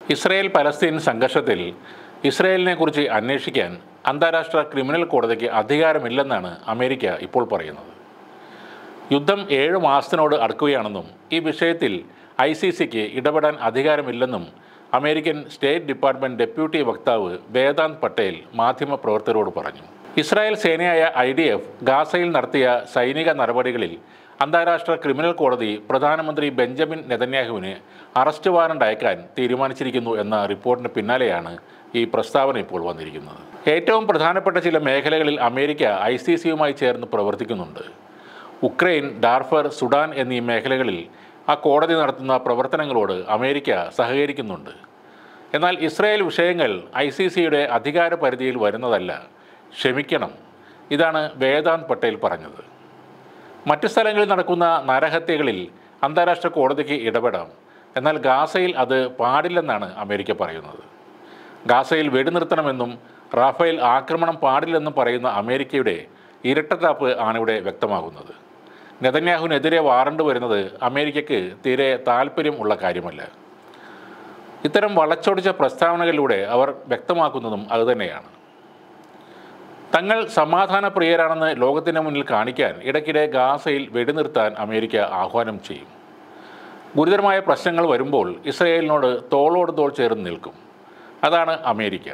Israel Palestine സംഘർഷത്തിൽ ഇസ്രായേലിനെക്കുറിച്ച് അന്വേഷിക്കാൻ അന്താരാഷ്ട്ര ക്രിമിനൽ കോടതിക്ക് അധികാരമില്ലെന്നാണ് അമേരിക്ക ഇപ്പോൾ പറയുന്നത്. യുദ്ധം 7 മാസത്തിനോട് അടുക്കുകയാണെന്നും ഈ വിഷയത്തിൽ ICCക്ക് ഇടപെടാൻ അധികാരമില്ലെന്നും അമേരിക്കൻ സ്റ്റേറ്റ് ഡിപ്പാർട്ട്മെൻറ്റ് ഡെപ്യൂട്ടി വക്താവ് വേദാന്ത് പട്ടേൽ മാധ്യമപ്രവർത്തകരോട് പറഞ്ഞു. ഇസ്രായേൽ സേനയായ IDF ഗാസയിൽ നടത്തിയ സൈനിക നടപടികളിൽ അന്താരാഷ്ട്ര ക്രിമിനൽ കോടതി പ്രധാനമന്ത്രി ബെഞ്ചമിൻ നെതന്യാഹുവിന് അറസ്റ്റ് വാറണ്ട് അയക്കാൻ തീരുമാനിച്ചിരിക്കുന്നു എന്ന റിപ്പോർട്ടിന് പിന്നാലെയാണ് ഈ പ്രസ്താവന ഇപ്പോൾ വന്നിരിക്കുന്നത്. ഏറ്റവും പ്രധാനപ്പെട്ട ചില മേഖലകളിൽ അമേരിക്ക ICCയുമായി ചേർന്ന് പ്രവർത്തിക്കുന്നുണ്ട്. ഉക്രൈൻ, ഡാർഫർ, സുഡാൻ എന്നീ മേഖലകളിൽ ആ കോടതി നടത്തുന്ന പ്രവർത്തനങ്ങളോട് അമേരിക്ക സഹകരിക്കുന്നുണ്ട്. എന്നാൽ ഇസ്രായേൽ വിഷയങ്ങൾ ICCയുടെ അധികാര പരിധിയിൽ വരുന്നതല്ല, ക്ഷമിക്കണം. ഇതാണ് വേദാന്ത് പട്ടേൽ പറഞ്ഞത്. മറ്റു സ്ഥലങ്ങളിൽ നടക്കുന്ന നരഹത്യകളിൽ അന്താരാഷ്ട്ര കോടതിക്ക് ഇടപെടാം, എന്നാൽ ഗാസയിൽ അത് പാടില്ലെന്നാണ് അമേരിക്ക പറയുന്നത്. ഗാസയിൽ വെടിനിർത്തണമെന്നും റാഫേൽ ആക്രമണം പാടില്ലെന്നും പറയുന്ന അമേരിക്കയുടെ ഇരട്ടത്താപ്പ് ആണിവിടെ വ്യക്തമാകുന്നത്. നെതന്യാഹുവിനെതിരെ വാറണ്ട് വരുന്നത് അമേരിക്കയ്ക്ക് തീരെ താല്പര്യം ഉള്ള കാര്യമല്ല. ഇത്തരം വളച്ചൊടിച്ച പ്രസ്താവനകളിലൂടെ അവർ വ്യക്തമാക്കുന്നതും അതുതന്നെയാണ്. തങ്ങൾ സമാധാനപ്രിയരാണെന്ന് ലോകത്തിന് മുന്നിൽ കാണിക്കാൻ ഇടയ്ക്കിടെ ഗാസയിൽ വെടിനിർത്താൻ അമേരിക്ക ആഹ്വാനം ചെയ്യും. ഗുരുതരമായ പ്രശ്നങ്ങൾ വരുമ്പോൾ ഇസ്രായേലിനോട് തോളോട് തോൾ ചേർന്ന് നിൽക്കും. അതാണ് അമേരിക്ക.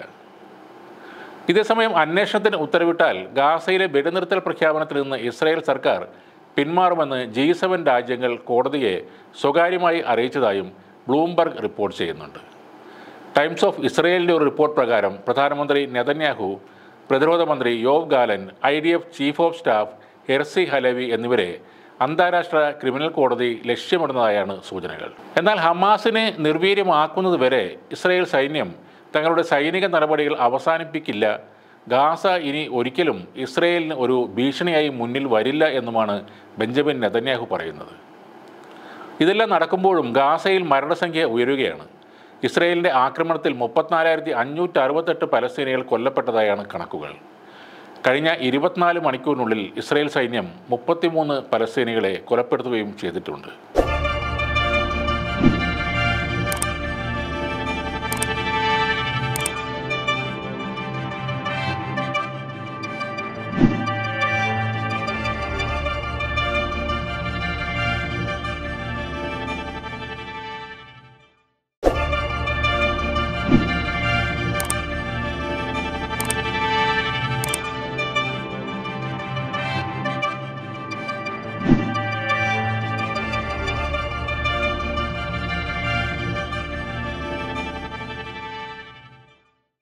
ഇതേസമയം അന്വേഷണത്തിന് ഉത്തരവിട്ടാൽ ഗാസയിലെ വെടിനിർത്തൽ പ്രഖ്യാപനത്തിൽ നിന്ന് ഇസ്രായേൽ സർക്കാർ പിന്മാറുമെന്ന് G7 രാജ്യങ്ങൾ കോടതിയെ സ്വകാര്യമായി അറിയിച്ചതായും ബ്ലൂംബർഗ് റിപ്പോർട്ട് ചെയ്യുന്നുണ്ട്. ടൈംസ് ഓഫ് ഇസ്രായേലിൻ്റെ ഒരു റിപ്പോർട്ട് പ്രകാരം പ്രധാനമന്ത്രി നെതന്യാഹു, പ്രതിരോധ മന്ത്രി Yoav Gallant, IDF chief of staff Herzi Halevi എന്നിവരെ അന്താരാഷ്ട്ര ക്രിമിനൽ കോടതി ലക്ഷ്യമിടുന്നതായാണ് സൂചനകൾ. എന്നാൽ ഹമാസിനെ നിർവീര്യമാക്കുന്നതുവരെ ഇസ്രായേൽ സൈന്യം തങ്ങളുടെ സൈനിക നടപടികൾ അവസാനിപ്പിക്കില്ല, ഗാസ ഇനി ഒരിക്കലും ഇസ്രായേലിന് ഒരു ഭീഷണിയായി മുന്നിൽ വരില്ല എന്നുമാണ് ബെഞ്ചമിൻ നെതന്യാഹു പറയുന്നത്. ഇതെല്ലാം നടക്കുമ്പോഴും ഗാസയിൽ മരണസംഖ്യ ഉയരുകയാണ്. ഇസ്രായേലിൻ്റെ ആക്രമണത്തിൽ 34,568 പലസ്തീനികൾ കൊല്ലപ്പെട്ടതായാണ് കണക്കുകൾ. കഴിഞ്ഞ 24 മണിക്കൂറിനുള്ളിൽ ഇസ്രായേൽ സൈന്യം 33 പലസ്തീനികളെ കൊലപ്പെടുത്തുകയും ചെയ്തിട്ടുണ്ട്.